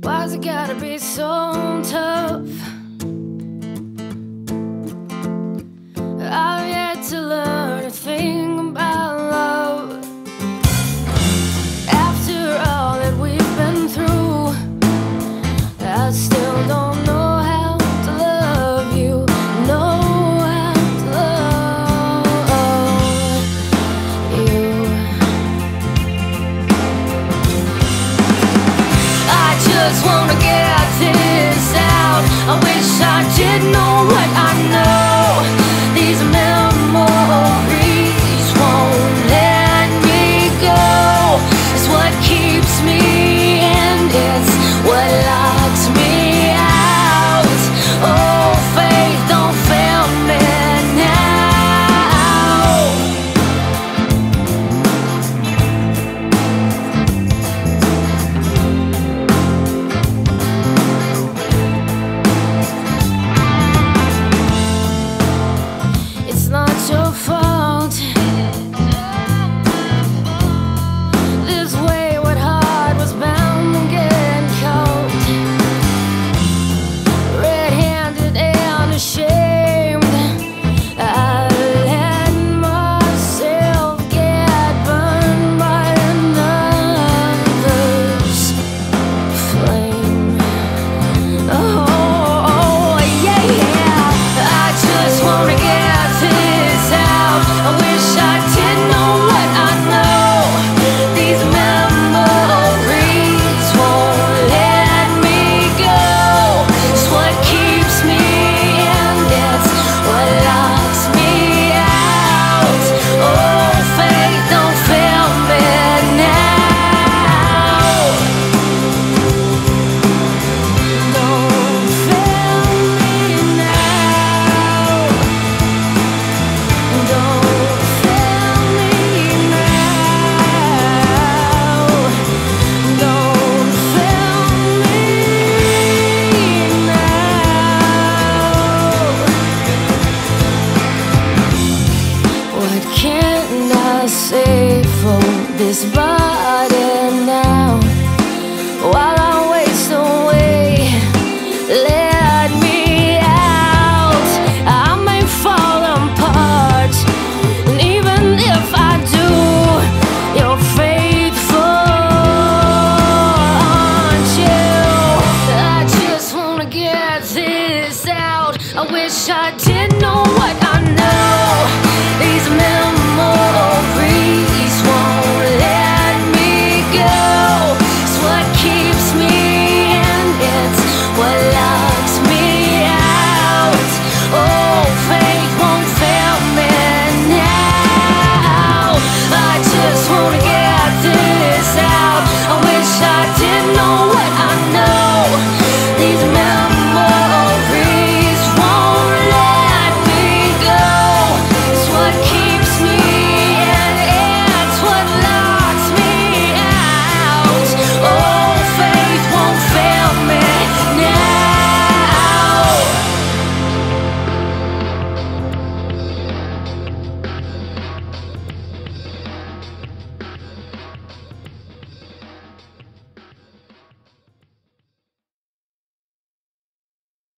Why's it gotta be so tough? I've yet to learn a thing about love. After all that we've been through, I still don't know how to love you. Know how to love you. I just wanna get this out. I wish I did know what I know. These memories won't let me go. It's what keeps me and it's what locks me out. Oh, faith, don't fail me now. It's not your fault. This wayward heart was bound to get caught, red-handed and ashamed. I let myself get burned by another's flame. Oh, yeah, yeah. I just wanna get this out. I wish I did know what I know. These memories won't let me go. It's what keeps me and it's what locks me out. Oh, faith, don't fail me now. Don't fail me now. Don't fail me now. Don't fail me now. What can I say for this body now? While I waste away, let me out. I may fall apart, and even if I do, you're faithful, aren't you? I just wanna get this out. I wish I did